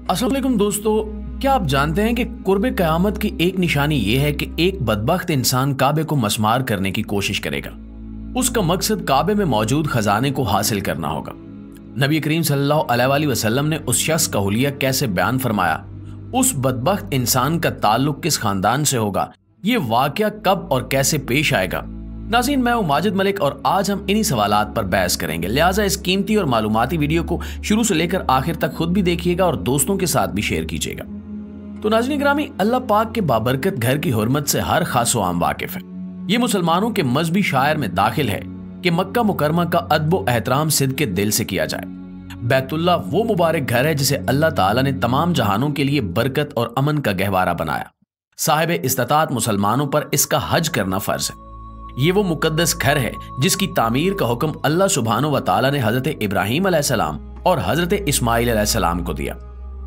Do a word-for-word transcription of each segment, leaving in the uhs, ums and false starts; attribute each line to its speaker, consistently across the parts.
Speaker 1: अस्सलाम वालेकुम दोस्तों, क्या आप जानते हैं कि कुर्बे क़यामत की एक निशानी ये है कि एक बदबख्त इंसान काबे को मसमार करने की कोशिश करेगा। उसका मकसद काबे में मौजूद खजाने को हासिल करना होगा। नबी करीम सल्लल्लाहु अलैहि वसल्लम ने उस शख्स का हुलिया कैसे बयान फरमाया, उस बदबख्त इंसान का ताल्लुक किस खानदान से होगा, ये वाकया कब और कैसे पेश आएगा। नाज़रीन, मैं हूं माजिद मलिक और आज हम इन्हीं सवालात पर बहस करेंगे। लिहाजा इस कीमती और मालूमाती वीडियो को शुरू से लेकर आखिर तक खुद भी देखिएगा और दोस्तों के साथ भी शेयर कीजिएगा। तो नाज़रीन ग्रामी, अल्लाह पाक के बाबरकत घर की हुर्मत से हर खास व आम वाकिफ है। ये मुसलमानों के मजहबी शायर में दाखिल है कि मक्का मुकरमा का अदब व एहतराम सिद्क के दिल से किया जाए। बैतुल्लाह वो मुबारक घर है जिसे अल्लाह ताला ने तमाम जहानों के लिए बरकत और अमन का गहवारा बनाया। साहिब इस्तात मुसलमानों पर इसका हज करना फर्ज है। ये वो मुकद्दस घर है जिसकी तामीर का हुक्म अल्लाह सुब्हानो व तआला ने हजरत इब्राहीम अलैहिस्सलाम और हजरत इस्माइल अलैहिस्सलाम को दिया।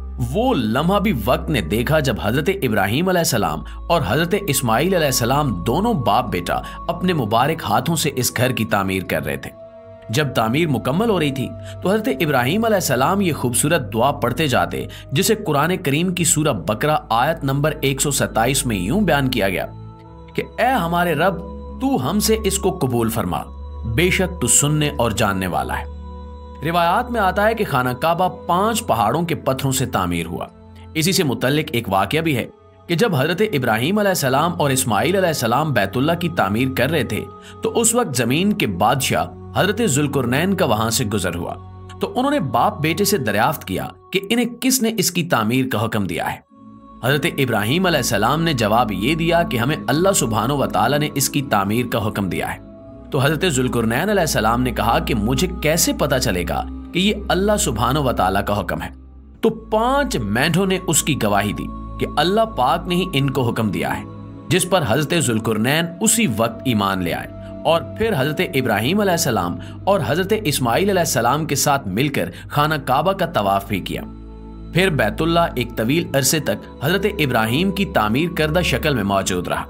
Speaker 1: वो लम्हा भी वक्त ने देखा जब हजरत इब्राहीम अलैहिस्सलाम और हजरत इस्माइल अलैहिस्सलाम दोनों बाप बेटा अपने मुबारक हाथों से इस घर की तामीर कर रहे थे। जब तामीर मुकम्मल हो रही थी तो हजरत इब्राहीम अलैहिस्सलाम ये खूबसूरत दुआ पढ़ते जाते जिसे कुरान करीम की सूरह बकरा आयत नंबर एक सौ सत्ताईस में यूं बयान किया गया कि ए हमारे रब, तू हमसे इसको कबूल फरमा, बेशक तू सुनने और जानने वाला है। रिवायात में आता है कि खाना काबा पांच पहाड़ों के पत्थरों से तामीर हुआ। इसी से मुतल्लिक एक वाकया भी है कि जब हजरत इब्राहीम अलैहिस्सलाम और इस्माइल अलैहिस्सलाम बैतुल्लाह की तामीर कर रहे थे तो उस वक्त जमीन के बादशाह हजरत जुल्कुरनैन का वहां से गुजर हुआ। तो उन्होंने बाप बेटे से दरियाफ्त किया कि इन्हें किसने इसकी तामीर का हुक्म दिया है। हजरत इब्राहीम अलैहिस्सलाम ने जवाब ये दिया कि हमें अल्लाह सुब्हानो व तआला ने इसकी तामीर का हुक्म दिया है। तो हजरत जुल्कुरनैन अलैहिस्सलाम ने कहा कि मुझे कैसे पता चलेगा कि ये अल्लाह सुब्हानो व तआला का हुक्म है। तो पांच मेंढों ने उसकी गवाही दी कि अल्लाह पाक ने ही इनको हुक्म दिया है, जिस पर हजरत जुल्कुरनैन उसी वक्त ईमान ले आए और फिर हजरत इब्राहीम अलैहिस्सलाम और हजरत इस्माइल अलैहिस्सलाम के साथ मिलकर खाना काबा का तवाफ भी किया। फिर बैतुल्लाह एक तवील अरसे तक हजरत इब्राहीम की तामीर करदा शक्ल में मौजूद रहा।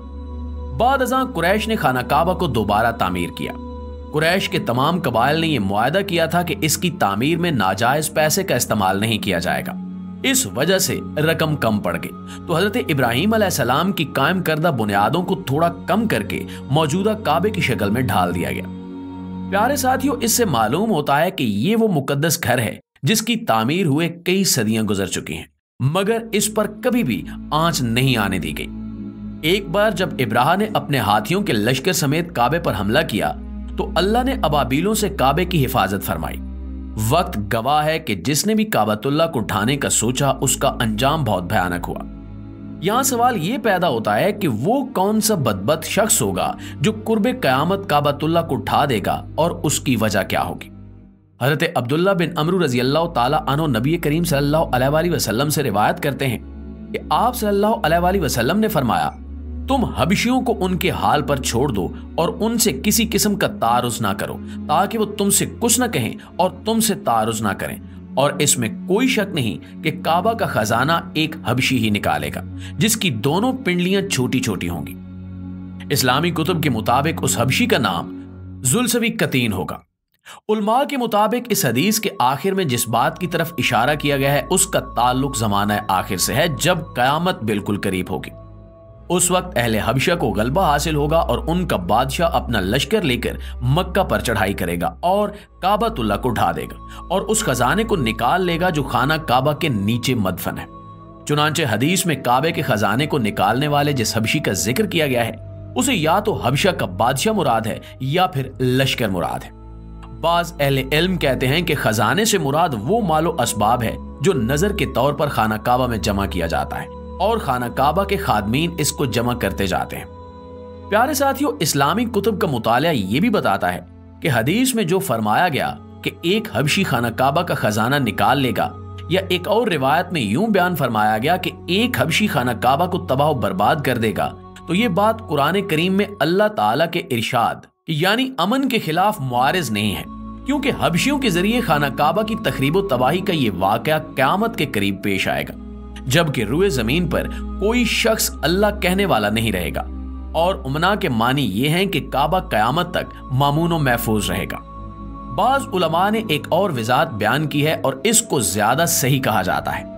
Speaker 1: बाद अज़ां कुरैश ने खाना काबा को दोबारा तामीर किया। कुरैश के तमाम कबाइल ने यह मुआहदा किया था कि इसकी तामीर में नाजायज पैसे का इस्तेमाल नहीं किया जाएगा। इस वजह से रकम कम पड़ गई। तो हजरत इब्राहीम अलैहिस्सलाम की कायम करदा बुनियादों को थोड़ा कम करके मौजूदा काबे की शक्ल में ढाल दिया गया। प्यारे साथियों, इससे मालूम होता है कि ये वो मुकद्दस घर है जिसकी तामीर हुए कई सदियां गुजर चुकी हैं, मगर इस पर कभी भी आंच नहीं आने दी गई। एक बार जब इब्राहा ने अपने हाथियों के लश्कर समेत काबे पर हमला किया तो अल्लाह ने अबाबीलों से काबे की हिफाजत फरमाई। वक्त गवाह है कि जिसने भी काबतुल्लाह को उठाने का सोचा उसका अंजाम बहुत भयानक हुआ। यहां सवाल यह पैदा होता है कि वो कौन सा बदबख्त शख्स होगा जो कुर्बे क़यामत काबतुल्लाह को उठा देगा और उसकी वजह क्या होगी। हजरत अब्दुल्लाह बिन अमरू रजी अल्लाह ताला अन्हु नबी करीम सल्लल्लाहु अलैहि वसल्लम से रिवायत करते हैं कि आप सल्लल्लाहु अलैहि वसल्लम ने फरमाया, तुम हबशियों को उनके हाल पर छोड़ दो और उनसे किसी किस्म का तारुज ना करो ताकि वो तुमसे कुछ ना कहें और तुमसे तारुज ना करें। और इसमें कोई शक नहीं कि काबा का खजाना एक हबशी ही निकालेगा जिसकी दोनों पिंडलियां छोटी छोटी होंगी। इस्लामी कुतुब के मुताबिक उस हबशी का नाम जुल्सवी कतीन होगा। उलमा के मुताबिक इस हदीस के आखिर में जिस बात की तरफ इशारा किया गया है उसका ताल्लुक ज़माना आखिर से है, जब क़यामत बिल्कुल करीब होगी। उस वक्त अहले हबशा को गलबा हासिल होगा और उनका बादशाह अपना लश्कर लेकर मक्का पर चढ़ाई करेगा और काबतुल्लाह को ढा देगा और उस खजाने को निकाल लेगा जो खाना काबा के नीचे मदफन है। चुनांचे हदीस में काबे के खजाने को निकालने वाले जिस हबशी का जिक्र किया गया है उसे या तो हबशा का बादशाह मुराद है या फिर लश्कर मुराद है। बाज अहले इल्म कहते हैं कि खजाने से मुराद वो मालो असबाब है जो नजर के तौर पर खाना काबा में जमा किया जाता है और खाना काबा के खादमीन इसको जमा करते जाते हैं। प्यारे साथियों, इस्लामी कुतुब का मुताला ये भी बताता है कि हदीस में जो फरमाया गया कि एक हबशी खाना काबा का खजाना निकाल लेगा, या एक और रिवायत में यूं बयान फरमाया गया कि एक हबशी खाना काबा को तबाह बर्बाद कर देगा, तो ये बात कुरान करीम में अल्लाह ताला के इरशाद यानी अमन के खिलाफ मुआरिज नहीं है, क्योंकि हबशियों के जरिए खाना काबा की तखरीब व तबाही का ये वाकया क़यामत के करीब पेश आएगा, जबकि रुए जमीन पर कोई शख्स अल्लाह कहने वाला नहीं रहेगा। और उमना के मानी ये हैं कि काबा क़यामत तक मामून व महफूज रहेगा। बाज उलमा ने एक और वजाहत बयान की है और इसको ज्यादा सही कहा जाता है।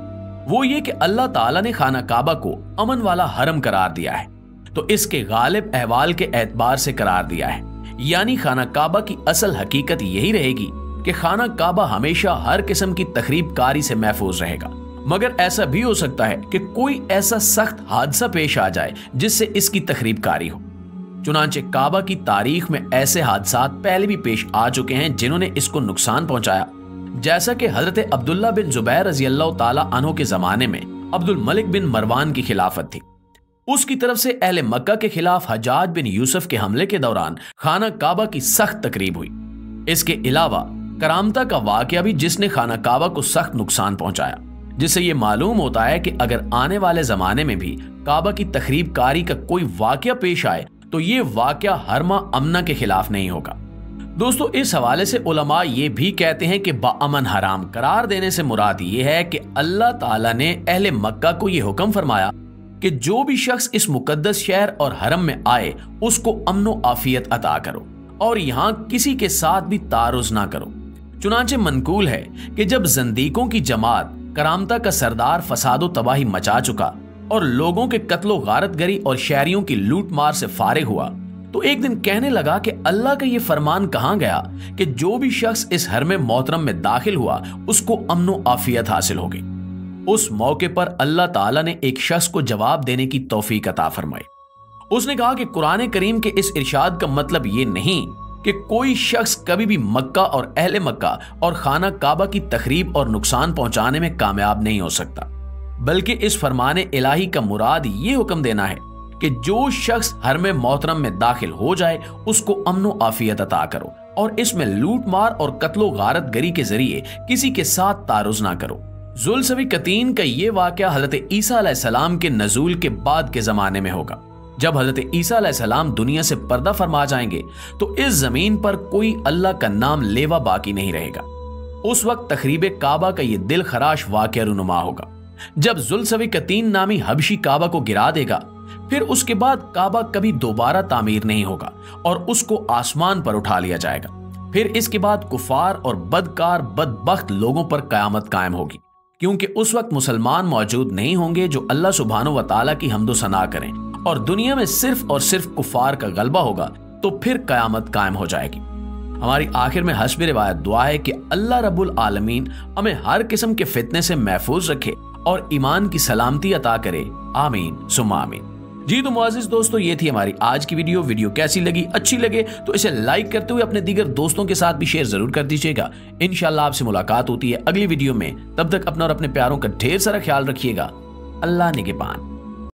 Speaker 1: वो ये कि अल्लाह ताला ने खाना काबा को अमन वाला हरम करार दिया है, तो इसके गालिब अहवाल के एतबार से करार दिया है। यानी खाना काबा की असल हकीकत यही रहेगी कि खाना काबा हमेशा हर किस्म की तखरीब कारी से महफूज रहेगा, मगर ऐसा भी हो सकता है कि कोई ऐसा सख्त हादसा पेश आ जाए जिससे इसकी तखरीब कारी हो। चुनांचे काबा की तारीख में ऐसे हादसात पहले भी पेश आ चुके हैं जिन्होंने इसको नुकसान पहुंचाया, जैसा कि हजरत अब्दुल्ला बिन जुबैर रजी अल्लाह ताला अन्हु के जमाने में अब्दुल मलिक बिन मरवान की खिलाफत थी। उसकी तरफ से अहले मक्का के खिलाफ हज्जाज बिन यूसुफ के हमले के दौरान खाना काबा की सख्त तकरीब हुई। इसके अलावा करामता का वाकया भी जिसने खाना काबा को सख्त नुकसान पहुंचाया, जिससे ये मालूम होता है कि अगर आने वाले जमाने में भी काबा की तखरीब कारी का कोई वाकया पेश आए तो ये वाकया हरमा अमना के खिलाफ नहीं होगा। दोस्तों, इस हवाले से उलमा ये भी कहते हैं कि बाअमन हराम करार देने से मुराद ये है कि अल्लाह ताला ने अहले मक्का को ये हुक्म फरमाया कि जो भी शख्स इस मुकद्दस शहर और हरम में आए उसको अमनो आफियत अता करो और यहाँ किसी के साथ भी तारुज ना करो। चुनांचे मनकूल है कि जब जंदीकों की जमात करामता का सरदार फसादो तबाही मचा चुका और लोगों के कत्लो गारतगरी और शहरियों की लूट मार से फारिग हुआ, तो एक दिन कहने लगा कि अल्लाह का ये फरमान कहाँ गया कि जो भी शख्स इस हरम मोहतरम में दाखिल हुआ उसको अमनो आफियत हासिल होगी। उस मौके पर अल्लाह ताला ने एक शख्स को जवाब देने की तौफीक अता फरमाई। उसने कहा कि कुरान करीम के इस इरशाद का मतलब ये नहीं कि कोई शख्स कभी भी मक्का और अहले मक्का और खाना काबा की तखरीब और नुकसान पहुंचाने में कामयाब नहीं हो सकता, बल्कि इस फरमाने इलाही का मुराद ये हुक्म देना है कि जो शख्स हरम मोहतरम में दाखिल हो जाए उसको अमनो आफियत अता करो और इसमें लूट मार और कत्लो गारत गरी के जरिए किसी के साथ तारुज ना करो। जुल्सवी कतीन का ये वाकया हजरत ईसा अलैहिस्सलाम के नजूल के बाद के जमाने में होगा। जब हजरत ईसा अलैहिस्सलाम दुनिया से पर्दा फरमा जाएंगे तो इस जमीन पर कोई अल्लाह का नाम लेवा बाकी नहीं रहेगा। उस वक्त तखरीब काबा का ये दिल खराश वाकया रुनुमा होगा। जब जुल्सवी कतीन नामी हबशी काबा को गिरा देगा, फिर उसके बाद काबा कभी दोबारा तामीर नहीं होगा और उसको आसमान पर उठा लिया जाएगा। फिर इसके बाद कुफार और बदकार बदबख्त लोगों पर कयामत कायम होगी, क्योंकि उस वक्त मुसलमान मौजूद नहीं होंगे जो अल्लाह सुब्हानो व तआला की हम्दो सना करें और दुनिया में सिर्फ और सिर्फ कुफार का गलबा होगा, तो फिर कयामत कायम हो जाएगी। हमारी आखिर में हस्ब रिवायत दुआ है कि अल्लाह रब्बुल आलमीन हमें हर किस्म के फितने से महफूज रखे और ईमान की सलामती अता करे। आमीन सुम्मा आमीन। जी तो मुआज़िज़ दोस्तों, ये थी हमारी आज की वीडियो। वीडियो कैसी लगी? अच्छी लगे तो इसे लाइक करते हुए अपने दीगर दोस्तों के साथ भी शेयर जरूर कर दीजिएगा। इंशाअल्लाह आपसे मुलाकात होती है अगली वीडियो में। तब तक अपना और अपने प्यारों का ढेर सारा ख्याल रखिएगा। अल्लाह निगहबान।